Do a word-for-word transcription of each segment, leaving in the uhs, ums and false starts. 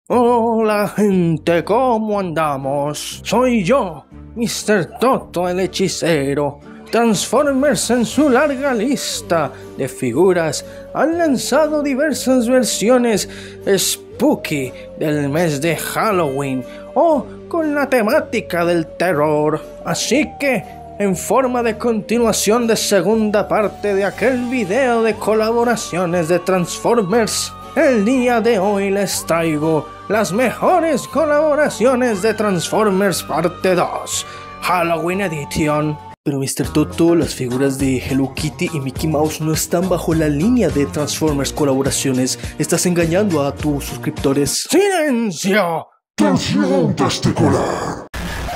Hola gente, ¿cómo andamos? Soy yo, mister Toto el hechicero. Transformers en su larga lista de figuras han lanzado diversas versiones spooky del mes de Halloween o con la temática del terror. Así que, en forma de continuación de segunda parte de aquel video de colaboraciones de Transformers, el día de hoy les traigo las mejores colaboraciones de Transformers parte dos, Halloween Edition. Pero mister Toto, las figuras de Hello Kitty y Mickey Mouse no están bajo la línea de Transformers colaboraciones. Estás engañando a tus suscriptores. ¡Silencio! ¡Tensión testicular!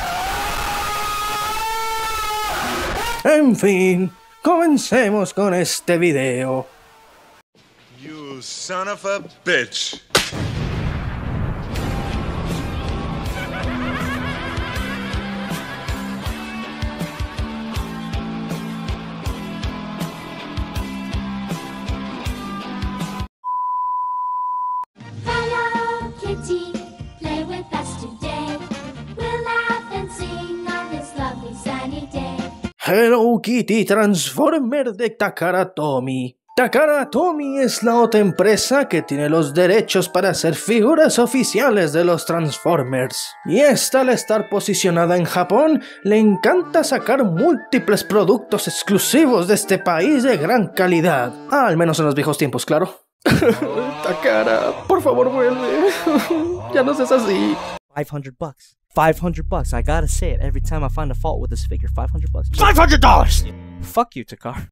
En fin, comencemos con este video. You son of a bitch. Hello, Kitty, play with us today. We'll laugh and sing on this lovely sunny day. Hello Kitty Transformer de Takara Tomy. Takara Tomy es la otra empresa que tiene los derechos para hacer figuras oficiales de los Transformers. Y esta, al estar posicionada en Japón, le encanta sacar múltiples productos exclusivos de este país de gran calidad. Ah, al menos en los viejos tiempos, claro. Takara, por favor vuelve. Ya no seas así. five hundred bucks. five hundred bucks. I gotta say it every time I find a fault with this figure. five hundred bucks. five hundred dollars! Fuck you, Takara.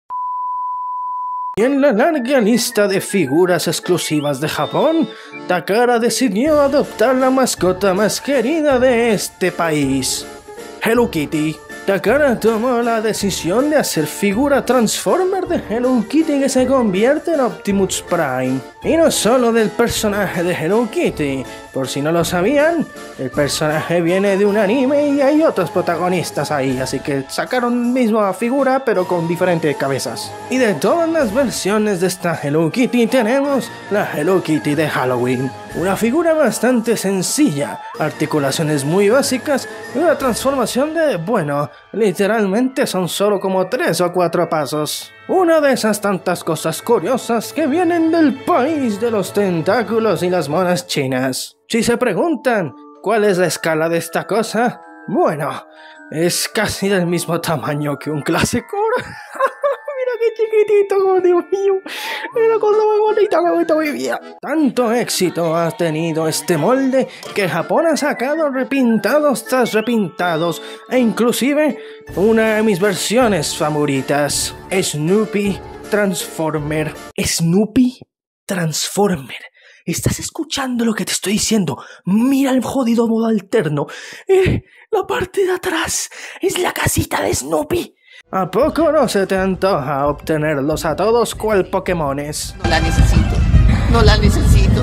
Y en la larga lista de figuras exclusivas de Japón, Takara decidió adoptar la mascota más querida de este país, Hello Kitty. Takara tomó la decisión de hacer figura Transformer de Hello Kitty que se convierte en Optimus Prime. Y no solo del personaje de Hello Kitty, por si no lo sabían, el personaje viene de un anime y hay otros protagonistas ahí, así que sacaron misma figura pero con diferentes cabezas. Y de todas las versiones de esta Hello Kitty tenemos la Hello Kitty de Halloween, una figura bastante sencilla, articulaciones muy básicas y una transformación de, bueno, literalmente son solo como tres o cuatro pasos. Una de esas tantas cosas curiosas que vienen del país de los tentáculos y las monas chinas. Si se preguntan cuál es la escala de esta cosa, bueno, es casi del mismo tamaño que un clásico. Mira qué chiquitito, oh, Dios mío. Mira cosa muy bonita que bonita mi vida. Tanto éxito ha tenido este molde que Japón ha sacado repintados tras repintados e inclusive una de mis versiones favoritas, Snoopy Transformer. Snoopy Transformer. ¿Estás escuchando lo que te estoy diciendo? Mira el jodido modo alterno. Eh, la parte de atrás es la casita de Snoopy. ¿A poco no se te antoja obtenerlos a todos cual Pokémones? No la necesito. No la necesito.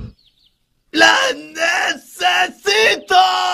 ¡La necesito!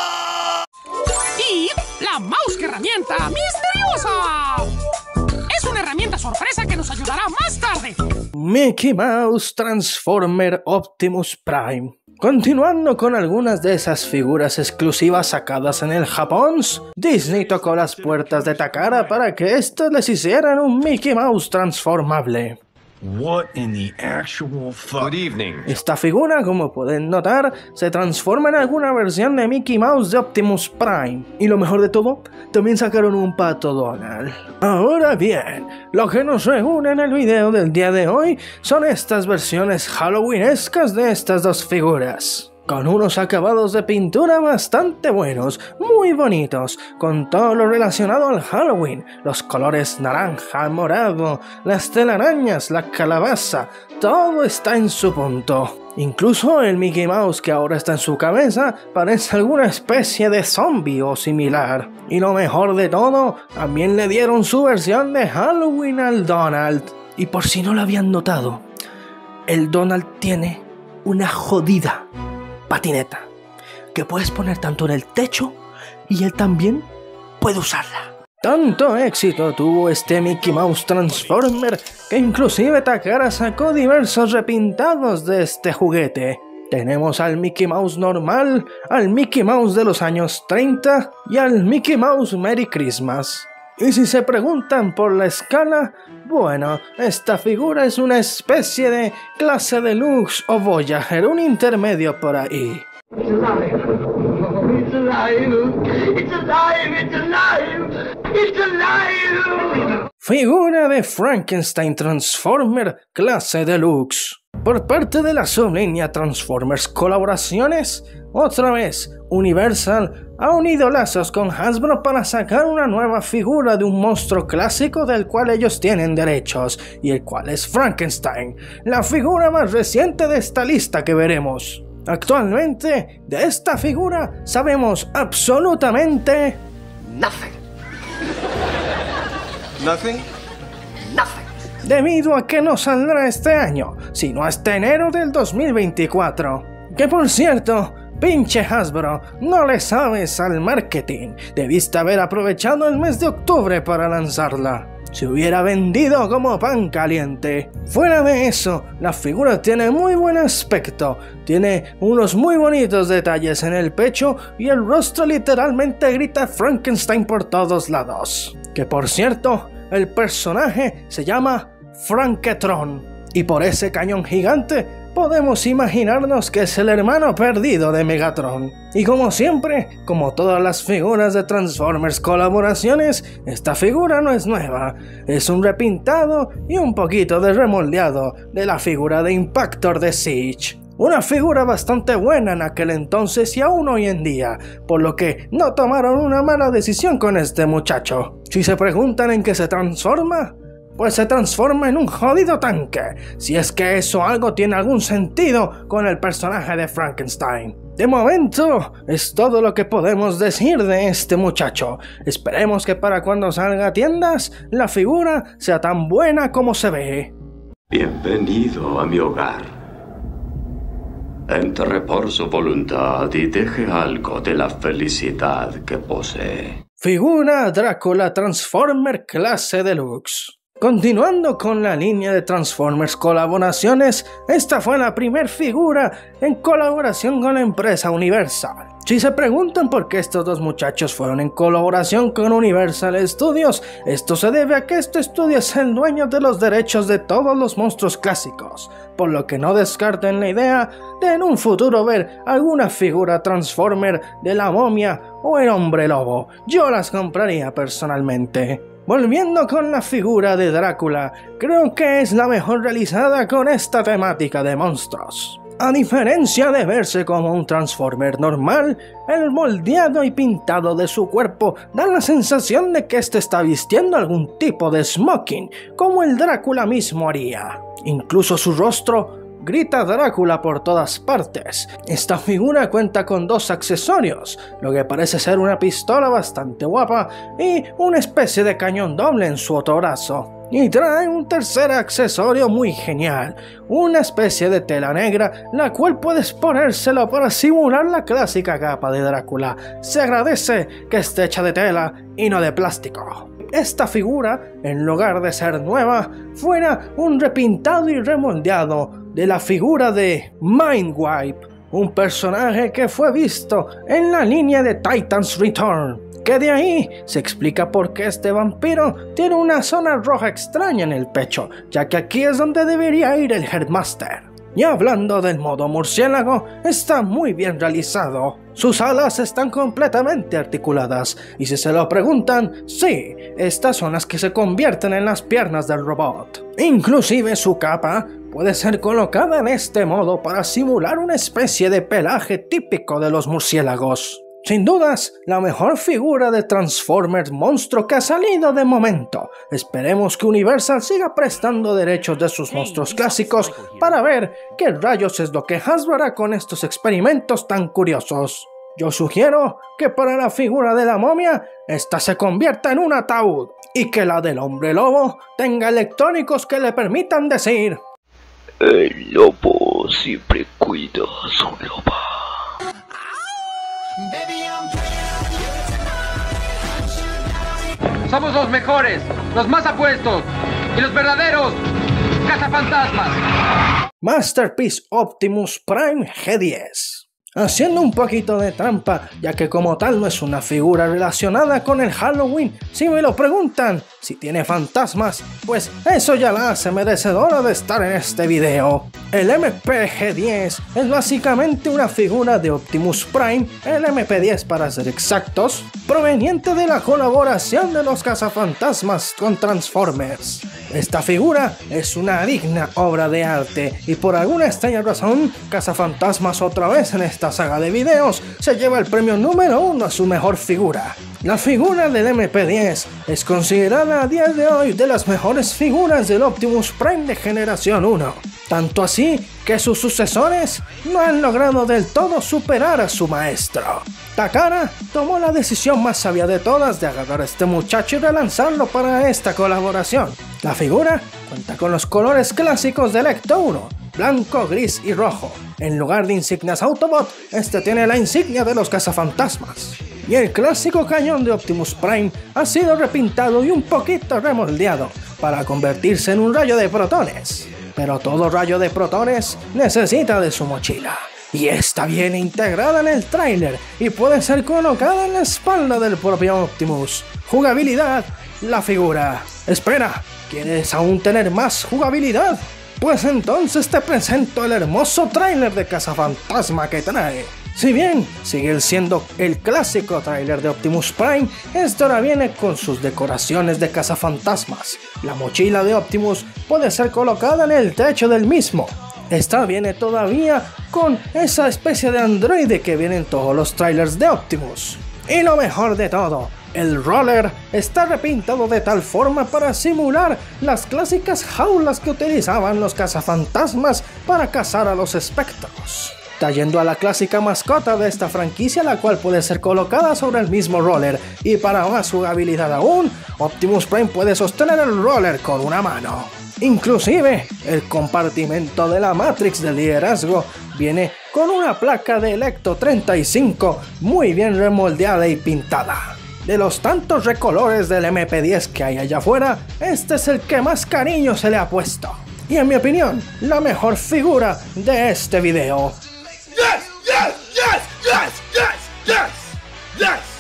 Y la mouse herramienta misteriosa. Es una herramienta sorpresa que nos ayudará más tarde. Mickey Mouse Transformer Optimus Prime. Continuando con algunas de esas figuras exclusivas sacadas en el Japón, Disney tocó las puertas de Takara para que estos les hicieran un Mickey Mouse transformable. What in the actual fuck? Good evening. Esta figura, como pueden notar, se transforma en alguna versión de Mickey Mouse de Optimus Prime. Y lo mejor de todo, también sacaron un Pato Donald. Ahora bien, lo que nos reúne en el video del día de hoy son estas versiones halloweenescas de estas dos figuras, con unos acabados de pintura bastante buenos, muy bonitos, con todo lo relacionado al Halloween, los colores naranja, morado, las telarañas, la calabaza, todo está en su punto. Incluso el Mickey Mouse que ahora está en su cabeza parece alguna especie de zombie o similar. Y lo mejor de todo, también le dieron su versión de Halloween al Donald. Y por si no lo habían notado, el Donald tiene una jodida patineta que puedes poner tanto en el techo y él también puede usarla. Tanto éxito tuvo este Mickey Mouse Transformer que inclusive Takara sacó diversos repintados de este juguete. Tenemos al Mickey Mouse normal, al Mickey Mouse de los años treinta y al Mickey Mouse Merry Christmas. Y si se preguntan por la escala, bueno, esta figura es una especie de clase deluxe o Voyager, un intermedio por ahí. It's alive. Oh, it's alive. It's alive. It's alive. It's alive. Figura de Frankenstein Transformer clase deluxe. Por parte de la sublínea Transformers Colaboraciones, otra vez Universal ha unido lazos con Hasbro para sacar una nueva figura de un monstruo clásico del cual ellos tienen derechos, y el cual es Frankenstein, la figura más reciente de esta lista que veremos. Actualmente, de esta figura sabemos absolutamente Nothing. Nothing? Nothing. debido a que no saldrá este año, sino hasta enero del dos mil veinticuatro. Que por cierto, pinche Hasbro, no le sabes al marketing, debiste haber aprovechado el mes de octubre para lanzarla. Se hubiera vendido como pan caliente. Fuera de eso, la figura tiene muy buen aspecto, tiene unos muy bonitos detalles en el pecho y el rostro literalmente grita Frankenstein por todos lados. Que por cierto, el personaje se llama Franketron, y por ese cañón gigante podemos imaginarnos que es el hermano perdido de Megatron. Y como siempre, como todas las figuras de Transformers Colaboraciones, esta figura no es nueva, es un repintado y un poquito de remoldeado de la figura de Impactor de Siege. Una figura bastante buena en aquel entonces y aún hoy en día, por lo que no tomaron una mala decisión con este muchacho. Si se preguntan en qué se transforma, pues se transforma en un jodido tanque, si es que eso algo tiene algún sentido con el personaje de Frankenstein. De momento, es todo lo que podemos decir de este muchacho. Esperemos que para cuando salga a tiendas, la figura sea tan buena como se ve. Bienvenido a mi hogar. Entre por su voluntad y deje algo de la felicidad que posee. Figura Drácula Transformer clase deluxe. Continuando con la línea de Transformers Colaboraciones, esta fue la primer figura en colaboración con la empresa Universal. Si se preguntan por qué estos dos muchachos fueron en colaboración con Universal Studios, esto se debe a que este estudio es el dueño de los derechos de todos los monstruos clásicos, por lo que no descarten la idea de en un futuro ver alguna figura Transformer de la momia o el hombre lobo. Yo las compraría personalmente. Volviendo con la figura de Drácula, creo que es la mejor realizada con esta temática de monstruos. A diferencia de verse como un Transformer normal, el moldeado y pintado de su cuerpo da la sensación de que este está vistiendo algún tipo de smoking, como el Drácula mismo haría. Incluso su rostro grita Drácula por todas partes. Esta figura cuenta con dos accesorios, lo que parece ser una pistola bastante guapa y una especie de cañón doble en su otro brazo. Y trae un tercer accesorio muy genial, una especie de tela negra, la cual puedes ponérselo para simular la clásica capa de Drácula. Se agradece que esté hecha de tela y no de plástico. Esta figura, en lugar de ser nueva, fuera un repintado y remoldeado de la figura de Mindwipe, un personaje que fue visto en la línea de Titans Return, que de ahí se explica por qué este vampiro tiene una zona roja extraña en el pecho, ya que aquí es donde debería ir el Headmaster. Y hablando del modo murciélago, está muy bien realizado. Sus alas están completamente articuladas, y si se lo preguntan, sí, estas son las que se convierten en las piernas del robot. Inclusive su capa puede ser colocada en este modo para simular una especie de pelaje típico de los murciélagos. Sin dudas, la mejor figura de Transformers monstruo que ha salido de momento. Esperemos que Universal siga prestando derechos de sus monstruos clásicos para ver qué rayos es lo que Hasbro hará con estos experimentos tan curiosos. Yo sugiero que para la figura de la momia, esta se convierta en un ataúd y que la del hombre lobo tenga electrónicos que le permitan decir: El lobo siempre cuida a su loba. Somos los mejores, los más apuestos y los verdaderos cazafantasmas. Masterpiece Optimus Prime G diez. Haciendo un poquito de trampa, ya que como tal no es una figura relacionada con el Halloween. Si me lo preguntan, si tiene fantasmas, pues eso ya la hace merecedora de estar en este video. El M P G diez es básicamente una figura de Optimus Prime, el M P diez para ser exactos, proveniente de la colaboración de los cazafantasmas con Transformers. Esta figura es una digna obra de arte y por alguna extraña razón, Cazafantasmas otra vez en esta saga de videos se lleva el premio número uno a su mejor figura. La figura del M P diez es considerada a día de hoy de las mejores figuras del Optimus Prime de generación uno. Tanto así que sus sucesores no han logrado del todo superar a su maestro. Takara tomó la decisión más sabia de todas de agarrar a este muchacho y relanzarlo para esta colaboración. La figura cuenta con los colores clásicos del Ecto uno, blanco, gris y rojo. En lugar de insignias Autobot, este tiene la insignia de los cazafantasmas. Y el clásico cañón de Optimus Prime ha sido repintado y un poquito remoldeado para convertirse en un rayo de protones. Pero todo rayo de protones necesita de su mochila. Y esta viene integrada en el tráiler y puede ser colocada en la espalda del propio Optimus. Jugabilidad, la figura. Espera, ¿quieres aún tener más jugabilidad? Pues entonces te presento el hermoso tráiler de Cazafantasma que trae. Si bien sigue siendo el clásico tráiler de Optimus Prime, este ahora viene con sus decoraciones de cazafantasmas. La mochila de Optimus puede ser colocada en el techo del mismo. Esta viene todavía con esa especie de androide que viene en todos los trailers de Optimus. Y lo mejor de todo, el roller está repintado de tal forma para simular las clásicas jaulas que utilizaban los cazafantasmas para cazar a los espectros, trayendo a la clásica mascota de esta franquicia, la cual puede ser colocada sobre el mismo roller. Y para más jugabilidad aún, Optimus Prime puede sostener el roller con una mano. Inclusive, el compartimento de la Matrix de liderazgo viene con una placa de Electo treinta y cinco muy bien remoldeada y pintada. De los tantos recolores del M P diez que hay allá afuera, este es el que más cariño se le ha puesto. Y en mi opinión, la mejor figura de este video. Yes! Yes! Yes! Yes! Yes! Yes!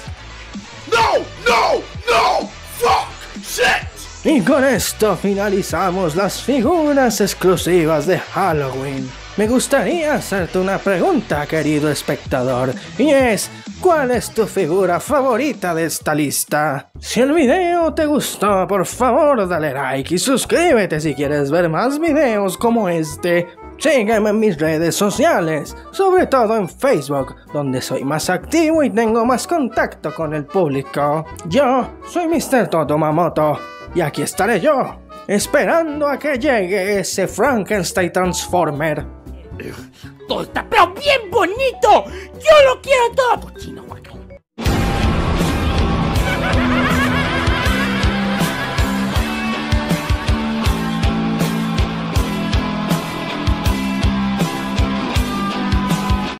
Yes! No! No! No! Fuck! Shit! Y con esto finalizamos las figuras exclusivas de Halloween. Me gustaría hacerte una pregunta, querido espectador, y es: ¿cuál es tu figura favorita de esta lista? Si el video te gustó, por favor dale like y suscríbete si quieres ver más videos como este. Sígueme en mis redes sociales, sobre todo en Facebook, donde soy más activo y tengo más contacto con el público. Yo soy mister Totomamoto, y aquí estaré yo, esperando a que llegue ese Frankenstein Transformer. Todo está pero bien bonito. Yo lo quiero todo, cochino.